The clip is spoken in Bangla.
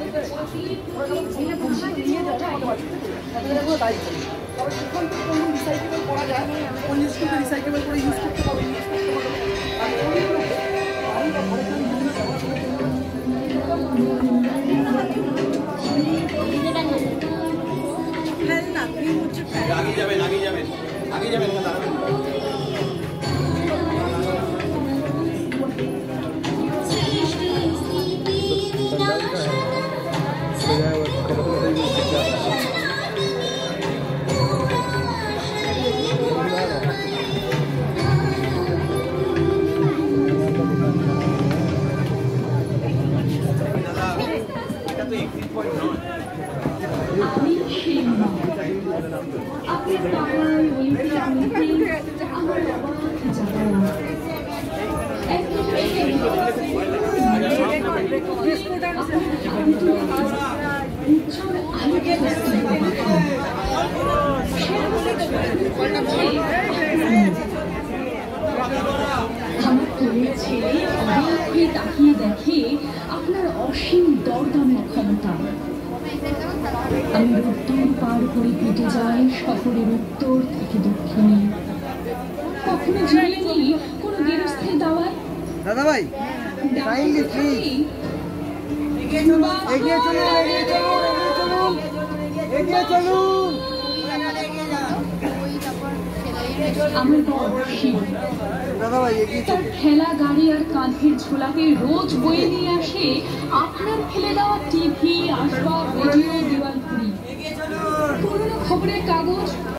করা যায় কোন জিনিসগুলো রিসাইকেবল করে ইউজ করতে পারবে আগে যাবেন তাকিয়ে দেখে আপনার অসীম দরদামের ক্ষমতা। আমি উত্তর পার করে হেঁটে যাই শহরের উত্তর থেকে দক্ষিণে। কখনো জুড়েনি কোনো গেরস্থের দাওয়ায়। দাদা ভাই আমার তার ঠেলা গাড়ি আর কাঁধের ঝোলাকে রোজ বয়ে নিয়ে আসে আপনার ফেলে দেওয়া টিভি, আসবাব, রেডিও, দেওয়াল ঘড়ি, পুরনো খবরের কাগজ,